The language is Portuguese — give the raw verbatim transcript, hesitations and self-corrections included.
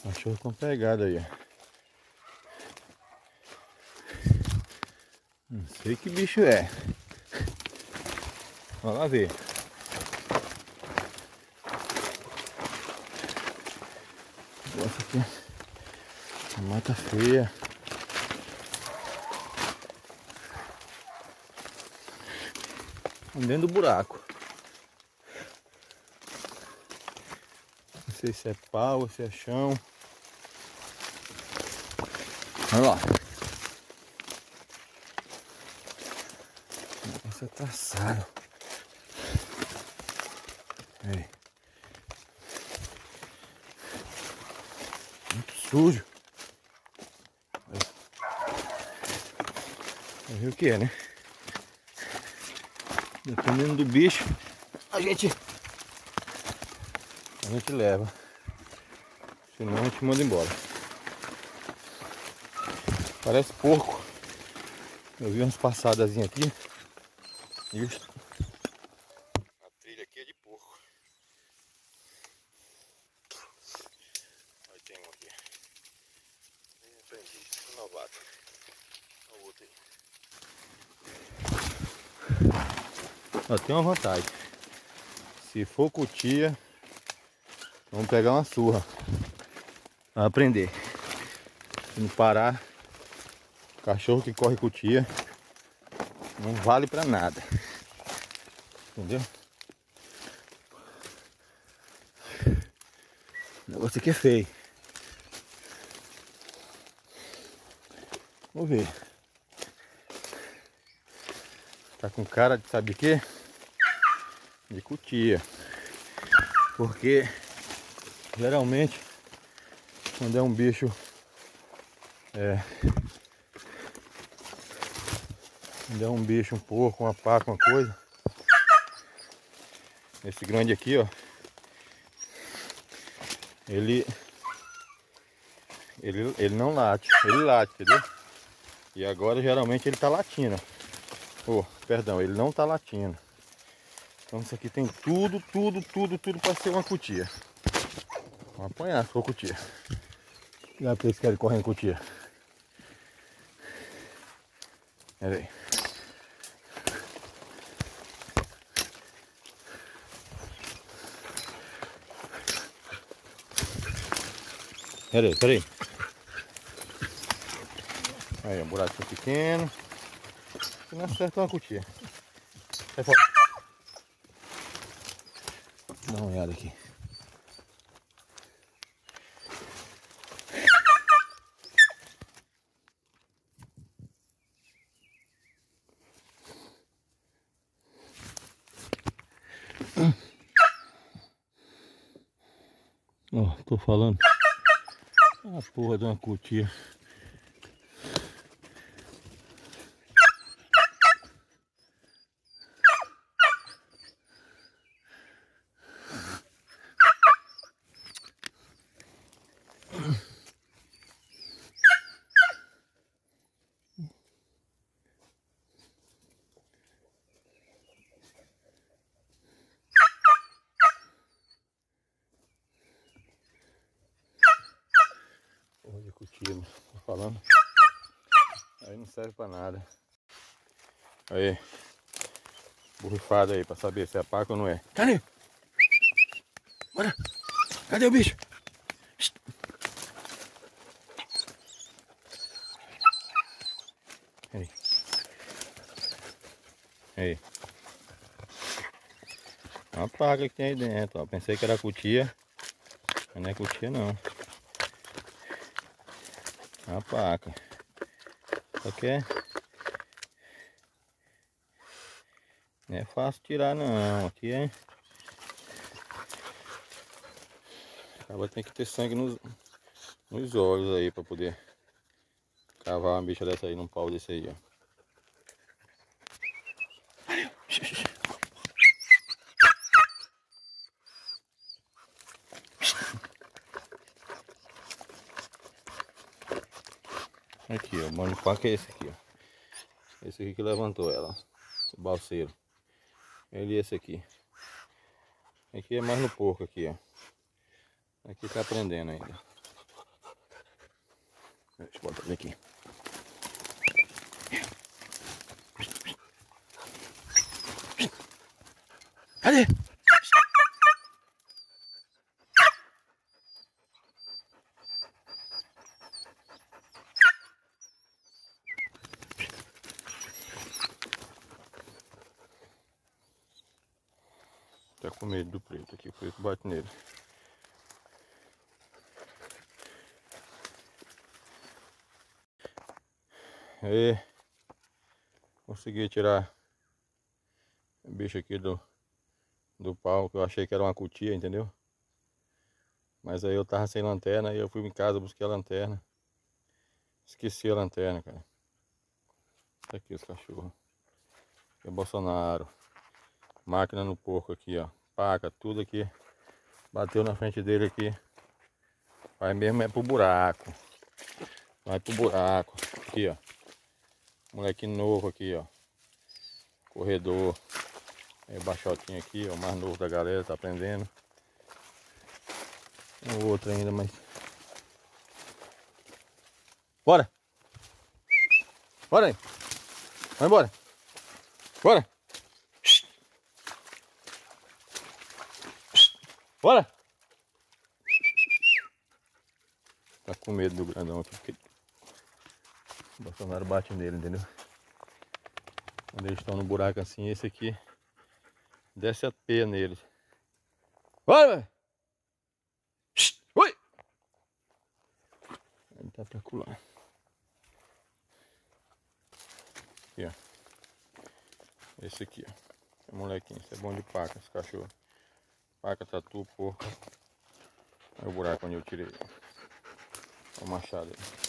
Cachorro com pegada aí, ó. Não sei que bicho é. Vamos lá ver. Essa aqui é uma mata feia. Dentro do buraco. Não sei se é pau ou se é chão. Olha lá. O negócio é traçado. Aí. Muito sujo. Vai ver o que é, né? Dependendo do bicho, a gente a gente leva. Senão a gente manda embora. Parece porco. Eu vi umas passadazinhas aqui. Isso. A trilha aqui é de porco. Aí tem um aqui. Eu aprendi. Um novato. Olha o outro aí. Ó, tem uma vantagem. Se for cutia, vamos pegar uma surra pra aprender. Se não parar, cachorro que corre cutia não vale pra nada. Entendeu? O negócio aqui é feio. Vamos ver. Tá com cara de sabe de quê? De cutia. Porque geralmente quando é um bicho é, quando é um bicho, um porco, uma paca, uma coisa. Esse grande aqui, ó. Ele Ele, ele não late, ele late, entendeu? E agora geralmente ele tá latindo. Oh, perdão, ele não tá latindo. Então isso aqui tem tudo, tudo, tudo, tudo para ser uma cutia. Vamos apanhar se for cutia. Olha pra eles querem correr em cutia. Pera aí. Pera aí, pera aí. Aí, um buraquinho pequeno. Que não acerta uma cutia. Sai fora. Dá uma olhada aqui. Ó, oh, tô falando. A porra de uma cutia. Porra de cutia, tô falando. Aí não serve pra nada. Aí. Borrifada aí pra saber se é paca ou não é. Cadê? Bora! Cadê o bicho? Aí. Aí. Uma paca que tem aí dentro, ó. Pensei que era cutia. Mas não é cutia não. É uma paca. Só que é... não é fácil tirar não. Aqui é... acaba tem que ter sangue nos, nos olhos aí pra poder cavar uma bicha dessa aí num pau desse aí, ó. Aqui, ó, o mano paca é esse aqui, ó. Esse aqui que levantou ela, ó. O balseiro. Ele e esse aqui. Aqui é mais no porco aqui, ó. Aqui tá aprendendo ainda. Deixa eu botar ele aqui. Cadê? Tá com medo do preto aqui, o preto bate nele. Aí, consegui tirar o bicho aqui do, do pau, que eu achei que era uma cutia, entendeu? Mas aí eu tava sem lanterna e eu fui em casa, busquei a lanterna. Esqueci a lanterna, cara. Tá aqui os cachorros. Aqui é Bolsonaro. Máquina no porco aqui, ó. Paca, tudo aqui. Bateu na frente dele aqui. Vai mesmo é pro buraco. Vai pro buraco. Aqui, ó. Moleque novo aqui, ó. Corredor. É o baixotinho aqui, ó. O mais novo da galera, tá aprendendo. O outro ainda, mas... Bora! Bora aí! Vai embora! Bora! Bora! Tá com medo do grandão aqui, porque o Bolsonaro bate nele, entendeu? Quando eles estão no buraco assim, esse aqui desce a peia neles. Bora, velho! Ui! Ele tá pra colar. Aqui, ó. Esse aqui, ó. É molequinho, isso é bom de paca, esse cachorro. Paca, tatu, porco. Olha o buraco onde eu tirei. Olha o machado aí.